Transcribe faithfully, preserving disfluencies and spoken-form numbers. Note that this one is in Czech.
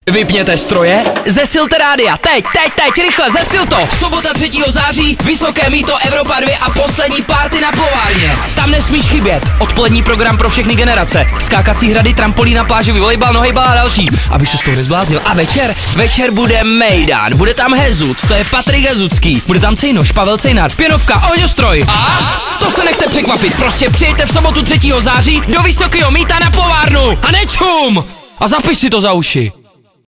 Vypněte stroje, zesilte rádia, teď, teď, teď, rychle, zesil to! Sobota třetího září, Vysoké mýto Evropa dva a poslední party na Povárně. Tam nesmíš chybět, odpolední program pro všechny generace, skákací hrady, trampolína, plážový volejbal, nohejbal a další, aby se z toho nezbláznil. A večer, večer bude Mejdan, bude tam Hezuc, to je Patrik Hezucký, bude tam Cejnoš, Pavel Cejnat, Pěnovka, Ohňostroj. A to se nechte překvapit, prostě přijďte v sobotu třetího září do Vysokého mýta na Povárnu a nečum! A zapiš si to za uši.